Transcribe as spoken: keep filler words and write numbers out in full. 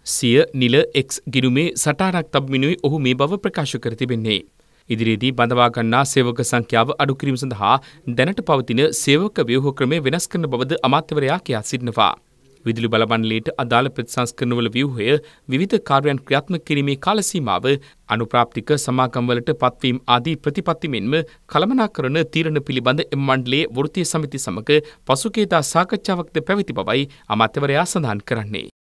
සිය නිල එක්ස් ගිණුමේ සටහනක් තබමිනුයි ඔහු මේ බව ප්‍රකාශ කර තිබෙන්නේ. ඉදිරියේදී බඳවා ගන්නා සේවක සංඛ්‍යාව අඩු කිරීම සඳහා දැනට පවතින සේවක ව්‍යුහ ක්‍රමය වෙනස් කරන බවද අමාත්‍යවරයා කියා සිටිනවා. විදුලි බල මණ්ඩලයට අදාළ ප්‍රතිසංස්කරණවල ව්‍යුහය විවිධ කාර්යයන් ක්‍රියාත්මක කිරීමේ කාල සීමාව අනුප්‍රාප්තික සමාගම්වලට පත්වීම් ආදී ප්‍රතිපත්ති මෙන්ම කළමනාකරන තීරණ පිළිබඳ එම මණ්ඩලයේ වෘත්තීය සමිති සමග පසුගියදා සාකච්ඡාවක්ද පැවති බවයි අමාත්‍යවරයා සඳහන් කරන්නේ.